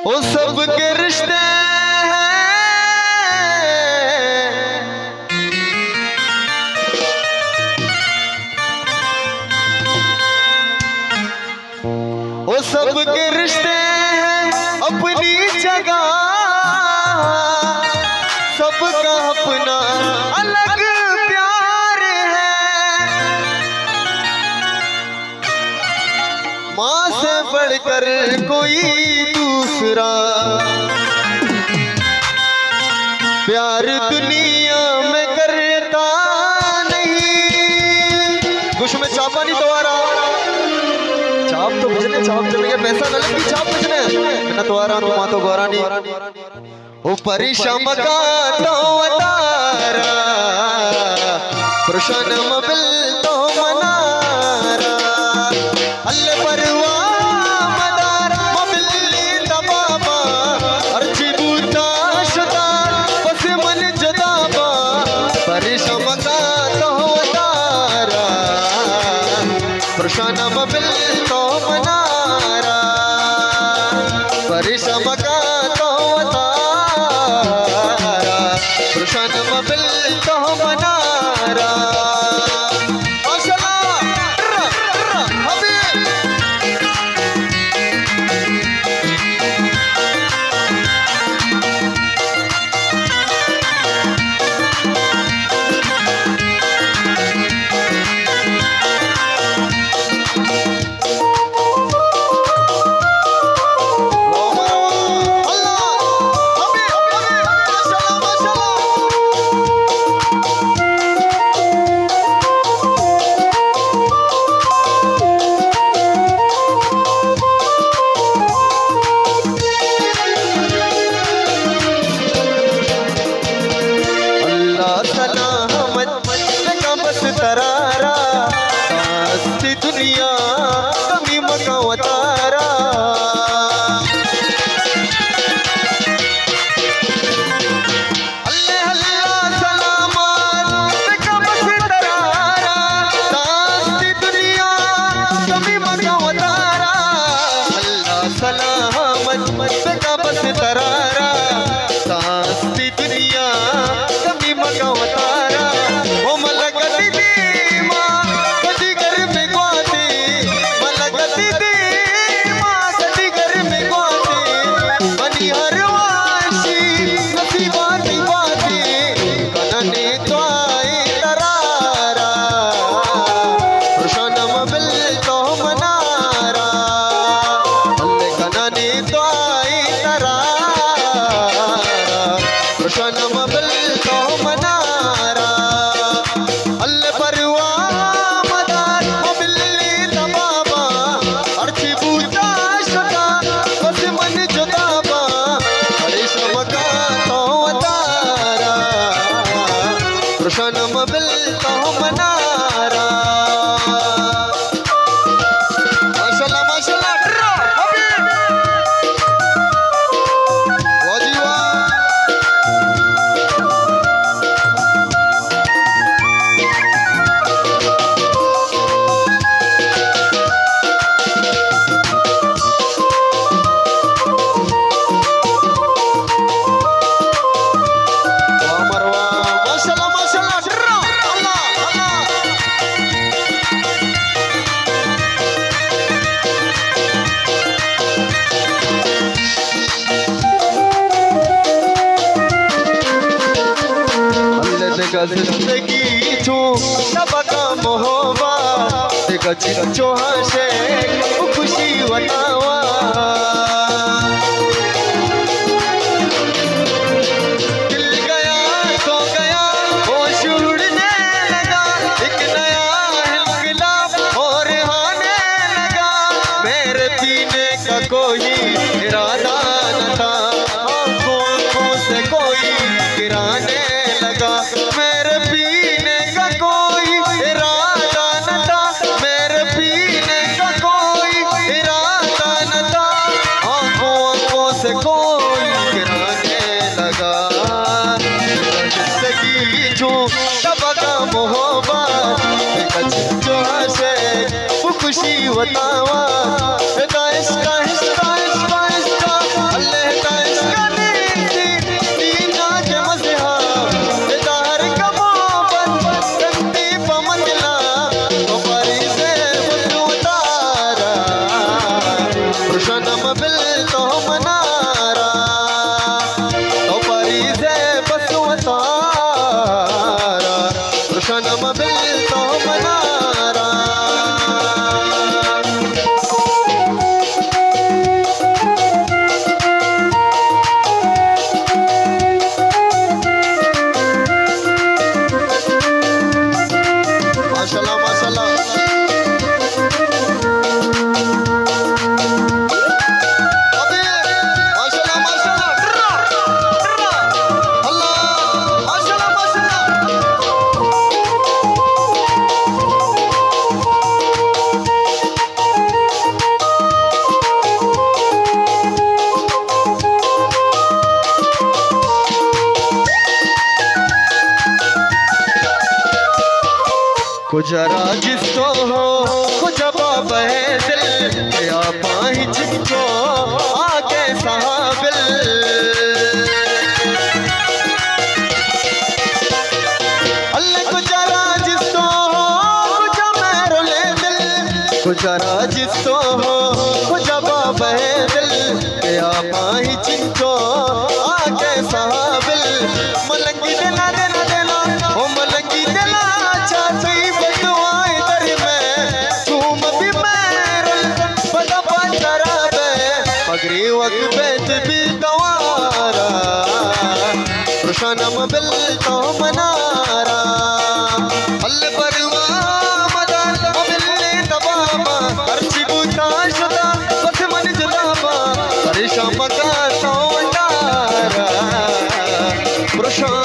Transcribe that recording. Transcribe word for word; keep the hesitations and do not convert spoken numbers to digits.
वो सब के रिश्ते वो सब के रिश्ते हैं अपनी जगह, सबका अपना अलग प्यार है। माँ से बढ़कर कोई दूसरा प्यार दुनिया में करता नहीं। कुछ में चापा नहीं दोबारा, चाप तो बजने, चाप चल गया पैसा न लगी, चाप बजने न दोबारा तो माँ तो गोरा नहीं। ओ परिश्रम का तो अतारा प्रशनम बिल तो मनारा अल्ले परवा मदार मबिल्ली दबाबा अर्जी बूटा शुदा बस मन जुदाबा परिश्रम का तो अतारा प्रशनम बिल तो मनारा परिश्रम का तो अतारा प्रशनम बिल तो मनारा। तरारा हस्ती दुनिया कमी मका वतारा अल्लाह अल्लाह सलामत कबस तरारा हस्ती दुनिया कमी मका वतारा अल्लाह सलामत कबस तरारा हस्ती दुनिया कमी मका वतारा। ओ मलकती दी माँ कदी घर में गुआते, मलकती दी माँ कदी घर में गुआते बनी हर वाशी नसीबाती बाते कनने तो आए तरारा प्रशनम बिल तो मनारा अल्ले कनने तो आए तरारा प्रशनम बिल तो मनारा अल्ले परवा मदार मबिल्ली दबाबा अर्ची बूटा शुदा बस मन जुदाबा परिश्रम का तो अतारा प्रशनम बिल तो मनारा। माशाल्लाह माशाल्लाह वाह जी वाह। जिंदगी छू सबका मोहबा देखा चिंचो हसे खुशी वतावा दिल गया सो गया होश उड़ने लगा एक नया इनकलाब और आने लगा मेरे पीने का कोई इरादा न था आंखों से कोई गिराने लगा मेरे पीने का कोई इरादा न था मेरे पीने का कोई इरादा न था आंखों आंखों से कोई गिराने लगा जिंदगी जो सबका मोहब्बत जो हसे वो खुशी बतावा हिस्सा हिस्सा हिस्सा हिस्सा अल्लाह तो मनारा तो परी से बसवतारा रोशनम बिल तो मनारा माशाल्लाह माशाल्लाह गुजरा जिसको हो गुजबा बहे दिल या पाही जिनको आगे साबिल अल्लाह गुजरा जिसको हो गुजा मेरो ले दिल गुजरा जिसको हो गुजबा बहे दिल या पाही जिनको आगे साबिल मलंगी देना देना देना ओ मलंगी देना चाची वक़्त भी गवारा रोशनम बिल तो मनारा हल परवा मदान बिल्ले तबामा अर्ची बूता शुदा बस मन जुदाबा परेशान मका तो अंडारा रोशन